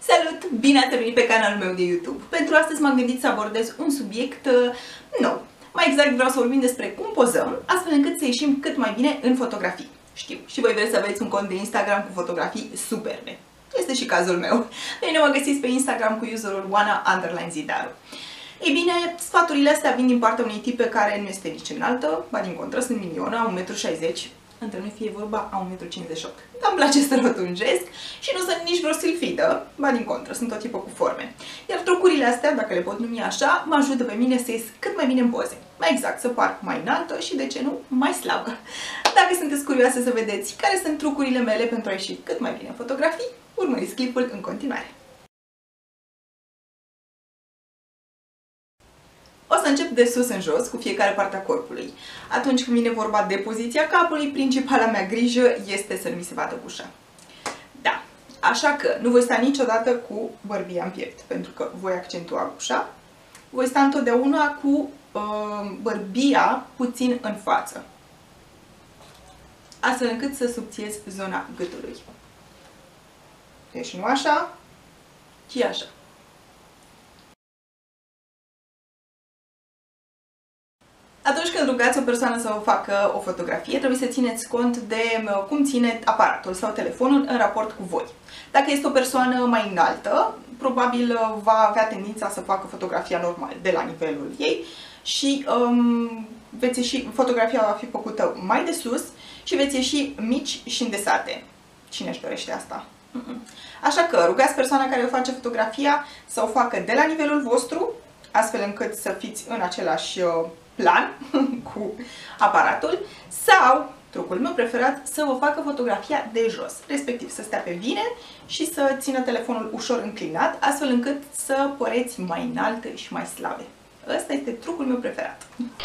Salut! Bine ați venit pe canalul meu de YouTube. Pentru astăzi m-am gândit să abordez un subiect nou. Mai exact vreau să vorbim despre cum pozăm, astfel încât să ieșim cât mai bine în fotografii. Știu, și voi vreți să aveți un cont de Instagram cu fotografii superbe. Este și cazul meu. Pe mine mă găsiți pe Instagram cu userul Oana_Zidaru. Ei bine, sfaturile astea vin din partea unei tipe care nu este nici înaltă, ba din contră, sunt minionă, 1,60 m, între noi fie vorba a 1,58 m. Dar îmi place să rotunjesc și nu sunt nici vreo silfidă, ba din contră, sunt o tipă cu forme. Iar trucurile astea, dacă le pot numi așa, mă ajută pe mine să ies cât mai bine în poze. Mai exact, să par mai înaltă și, de ce nu, mai slabă. Dacă sunteți curioase să vedeți care sunt trucurile mele pentru a ieși cât mai bine în fotografii, urmăriți clipul în continuare. O să încep de sus în jos, cu fiecare parte a corpului. Atunci când vine vorba de poziția capului, principala mea grijă este să nu mi se vadă gușa. Da, așa că nu voi sta niciodată cu bărbia în piept, pentru că voi accentua gușa. Voi sta întotdeauna cu bărbia puțin în față, astfel încât să subțiez zona gâtului. Deci nu așa, ci așa. Atunci când rugați o persoană să vă facă o fotografie, trebuie să țineți cont de cum ține aparatul sau telefonul în raport cu voi. Dacă este o persoană mai înaltă, probabil va avea tendința să facă fotografia normal, de la nivelul ei, și fotografia va fi făcută mai de sus și veți ieși mici și îndesate. Cine își dorește asta? Așa că rugați persoana care vă face fotografia să o facă de la nivelul vostru, astfel încât să fiți în același plan cu aparatul, sau, trucul meu preferat, să vă facă fotografia de jos, respectiv să stea pe bine și să țină telefonul ușor înclinat, astfel încât să păreți mai înalte și mai slabe. Ăsta este trucul meu preferat.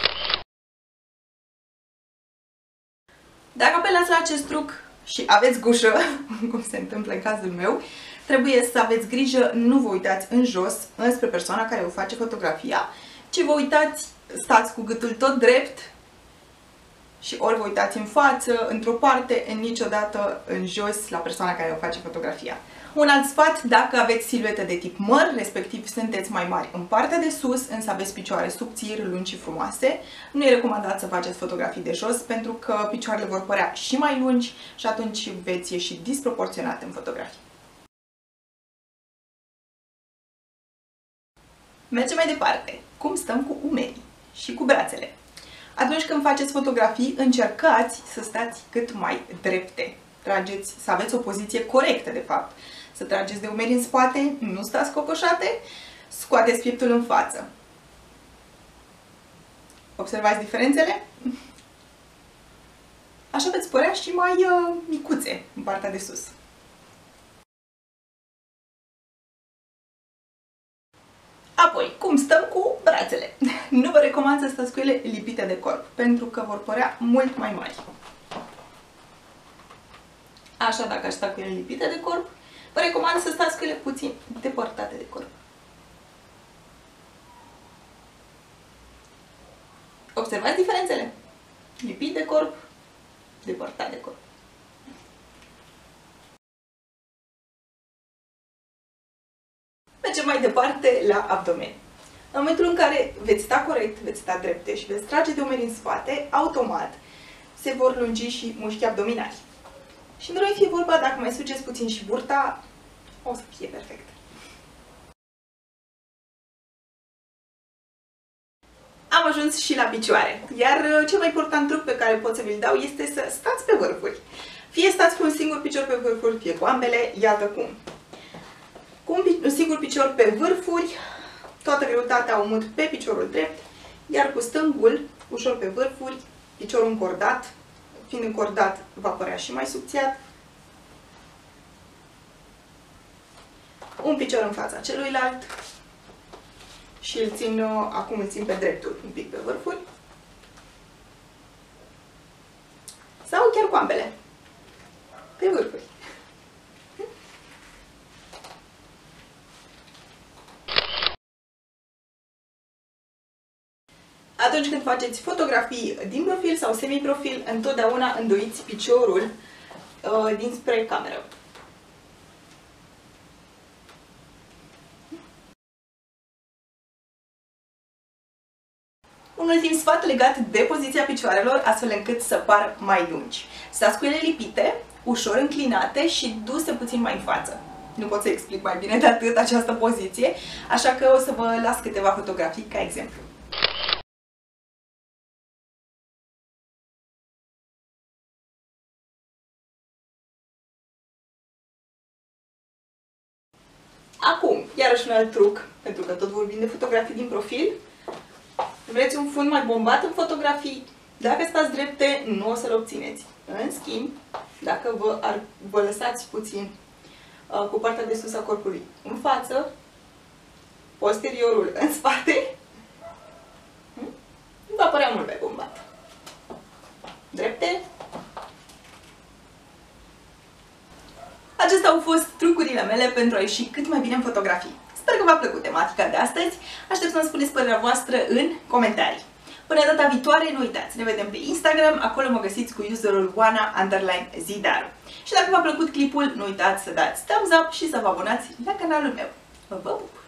Dacă apelați la acest truc și aveți gușă, cum se întâmplă în cazul meu, trebuie să aveți grijă, nu vă uitați în jos, înspre persoana care vă face fotografia, ci vă uitați, stați cu gâtul tot drept și ori vă uitați în față, într-o parte, niciodată în jos la persoana care vă face fotografia. Un alt sfat, dacă aveți siluete de tip măr, respectiv sunteți mai mari în partea de sus, însă aveți picioare subțiri, lungi și frumoase, nu e recomandat să faceți fotografii de jos, pentru că picioarele vor părea și mai lungi și atunci veți ieși disproporționat în fotografii. Mergem mai departe. Cum stăm cu umerii și cu brațele? Atunci când faceți fotografii, încercați să stați cât mai drepte. Să aveți o poziție corectă, de fapt. Să trageți de umeri în spate, nu stați cocoșate, scoateți pieptul în față. Observați diferențele? Așa veți părea și mai micuțe în partea de sus. Apoi, cum stăm cu brațele? Nu vă recomand să stați cu ele lipite de corp, pentru că vor părea mult mai mari. Așa, dacă aș sta cu ele lipite de corp, vă recomand să stați cu ele puțin depărtate de corp. Observați diferențele? Lipit de corp, depărtat de corp. Mergem mai departe la abdomen. În momentul în care veți sta corect, veți sta drepte și veți trage de umeri în spate, automat se vor lungi și mușchii abdominali. Și nu voi fi vorba, dacă mai sugeți puțin și burta, o să fie perfect. Am ajuns și la picioare, iar cel mai important truc pe care pot să vi-l dau este să stați pe vârfuri. Fie stați cu un singur picior pe vârfuri, fie cu ambele, iată cum. Cu un singur picior pe vârfuri, toată greutatea o mut pe piciorul drept, iar cu stângul, ușor pe vârfuri, piciorul încordat, fiind încordat, va părea și mai subțiat. Un picior în fața celuilalt și acum îl țin pe dreptul, un pic pe vârfuri. Sau chiar cu ambele, pe vârfuri. Atunci când faceți fotografii din profil sau semi-profil, întotdeauna îndoiți piciorul dinspre cameră. Un ultim sfat legat de poziția picioarelor, astfel încât să pară mai lungi. Stați cu ele lipite, ușor înclinate și duse puțin mai în față. Nu pot să explic mai bine de atât această poziție, așa că o să vă las câteva fotografii ca exemplu. Acum, iarăși un alt truc, pentru că tot vorbim de fotografii din profil. Vreți un fund mai bombat în fotografii? Dacă stați drepte, nu o să-l obțineți. În schimb, dacă vă lăsați puțin cu partea de sus a corpului în față, posteriorul în spate, va părea mult mai bombat. Drepte. Acestea au fost trucurile mele pentru a ieși cât mai bine în fotografii. Sper că v-a plăcut tematica de astăzi. Aștept să-mi spuneți părerea voastră în comentarii. Până data viitoare, nu uitați, ne vedem pe Instagram, acolo mă găsiți cu userul Oana_Zidaru. Și dacă v-a plăcut clipul, nu uitați să dați thumbs up și să vă abonați la canalul meu. Vă pup!